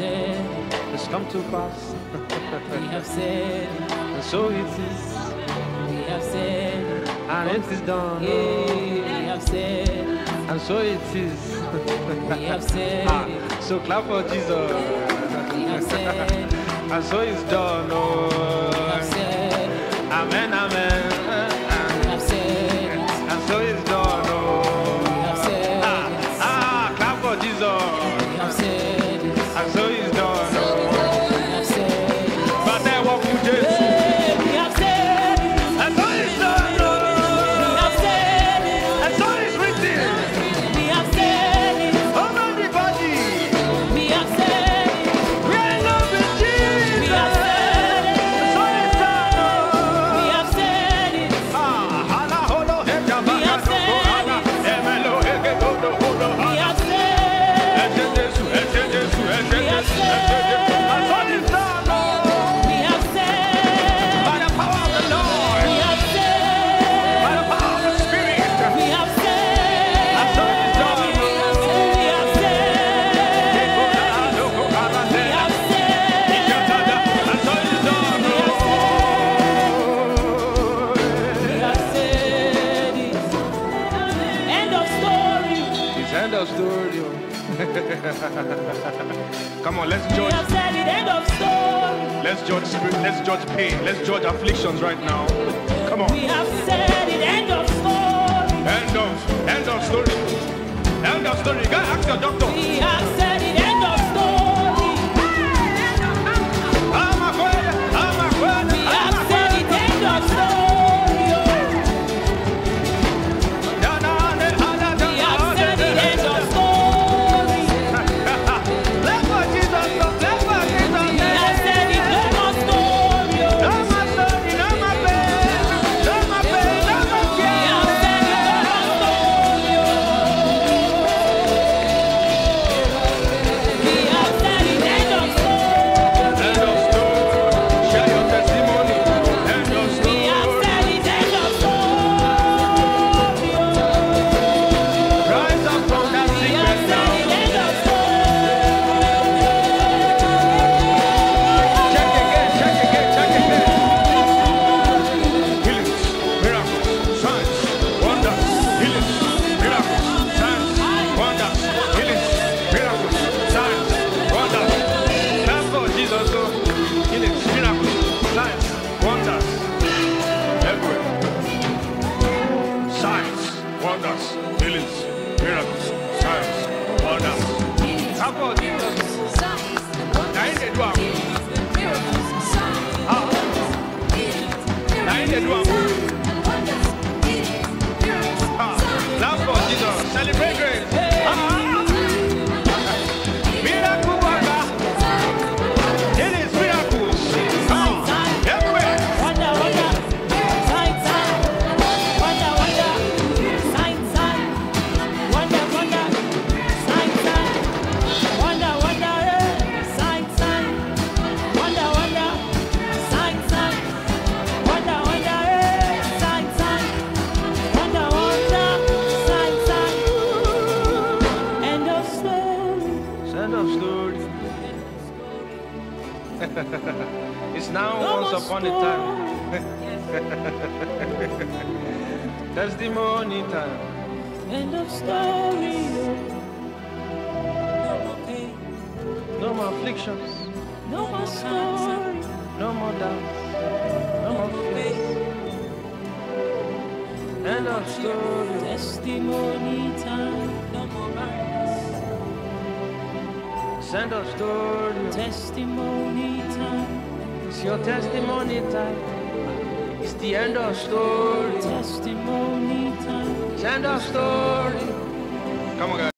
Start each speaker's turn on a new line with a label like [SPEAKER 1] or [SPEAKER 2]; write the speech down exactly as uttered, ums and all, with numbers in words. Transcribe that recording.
[SPEAKER 1] said,
[SPEAKER 2] it's come to pass.
[SPEAKER 1] we have said,
[SPEAKER 2] And so it is,
[SPEAKER 1] we have said,
[SPEAKER 2] and it is done.
[SPEAKER 1] yeah, we have said,
[SPEAKER 2] And so it is.
[SPEAKER 1] we have said,
[SPEAKER 2] Ah, so clap for Jesus.
[SPEAKER 1] we have said,
[SPEAKER 2] And so it's done.
[SPEAKER 1] we
[SPEAKER 2] Oh,
[SPEAKER 1] have said,
[SPEAKER 2] amen, amen.
[SPEAKER 1] we have said,
[SPEAKER 2] And so it's done. Oh,
[SPEAKER 1] we have said,
[SPEAKER 2] ah, ah, clap for Jesus.
[SPEAKER 1] we have said,
[SPEAKER 2] And so it's done.
[SPEAKER 1] we have said,
[SPEAKER 2] But then what would Jesus?
[SPEAKER 1] we have said,
[SPEAKER 2] And so it's done.
[SPEAKER 1] we have said,
[SPEAKER 2] And so it's written.
[SPEAKER 1] we have said,
[SPEAKER 2] Over the body.
[SPEAKER 1] we have said,
[SPEAKER 2] We are in love with Jesus.
[SPEAKER 1] we have said,
[SPEAKER 2] And so it's done.
[SPEAKER 1] we have said it.
[SPEAKER 2] Ah, hala, holo, heja,
[SPEAKER 1] We have
[SPEAKER 2] baka,
[SPEAKER 1] said
[SPEAKER 2] doko, hana, emelo, hege, godo, hodo,
[SPEAKER 1] We
[SPEAKER 2] hana.
[SPEAKER 1] have said,
[SPEAKER 2] Eche Jesu, eche Jesu, eche
[SPEAKER 1] We have
[SPEAKER 2] Jesu, eche Jesu. And so it's done.
[SPEAKER 1] we have said,
[SPEAKER 2] By the power of the Lord.
[SPEAKER 1] we have said,
[SPEAKER 2] By the power of the Spirit.
[SPEAKER 1] we have said,
[SPEAKER 2] And so it's done.
[SPEAKER 1] we have said,
[SPEAKER 2] Doko, hana, doko, hana,
[SPEAKER 1] we
[SPEAKER 2] hana.
[SPEAKER 1] have said,
[SPEAKER 2] Ijazada. And so it's done.
[SPEAKER 1] we have said it. End of story.
[SPEAKER 2] It's end of story. Come on, let's
[SPEAKER 1] We
[SPEAKER 2] judge.
[SPEAKER 1] have said it. End of story.
[SPEAKER 2] Let's judge spirit. Let's judge pain. Let's judge afflictions right now. Come on.
[SPEAKER 1] We have said it. End of story.
[SPEAKER 2] End of. End of story. End of story. Go ask your doctor.
[SPEAKER 1] We have said it. End of story.
[SPEAKER 2] I'm afraid. I'm afraid.
[SPEAKER 1] We have said it. End of story. We have said it. End of story.
[SPEAKER 2] Let's go, Jesus. Let's go, Jesus.
[SPEAKER 1] We have said it. No more story.
[SPEAKER 2] No more story. No more pain. No more pain. No more
[SPEAKER 1] We
[SPEAKER 2] fear.
[SPEAKER 1] have said it. No more story. We have said it. End of story.
[SPEAKER 2] End of story. Share your testimony. End of
[SPEAKER 1] We
[SPEAKER 2] story.
[SPEAKER 1] have said it. End of story.
[SPEAKER 2] Rise up from that
[SPEAKER 1] We have
[SPEAKER 2] sickness
[SPEAKER 1] said
[SPEAKER 2] now.
[SPEAKER 1] it. End of story.
[SPEAKER 2] Check again, check again, check again. Healings, miracles, signs, wonders, healings, miracles, signs, wonders, healings, miracles, signs, wonders. Clap for Jesus, so healings, miracles, signs, wonders, everywhere. Signs, wonders, healings, miracles, signs, wonders. Clap for Jesus. Now in the drum. Ah. Now in the drum. Ah. Clap for Jesus. Celebrate grace. Ah. Miracle worker. It is miracles. Ah. Everywhere.
[SPEAKER 1] Wonder, wonder, sign, sign. Wonder, wonder, sign, sign. Wonder, wonder, sign, sign. Wonder, wonder, eh, sign, sign. Wonder, wonder, sign, sign. Wonder, wonder, eh, sign, sign. Wonder, wonder, sign, sign. End of story.
[SPEAKER 2] End of story. It's now
[SPEAKER 1] No
[SPEAKER 2] once
[SPEAKER 1] more
[SPEAKER 2] upon a time. Testimony time.
[SPEAKER 1] End of story. No more pain.
[SPEAKER 2] No more afflictions.
[SPEAKER 1] No more story.
[SPEAKER 2] No more doubts. No more fear. End of story.
[SPEAKER 1] Testimony time. No more burdens.
[SPEAKER 2] End of story.
[SPEAKER 1] Testimony time.
[SPEAKER 2] It's your testimony time. It's the end of story.
[SPEAKER 1] Testimony time.
[SPEAKER 2] It's end of story. Come on, guys.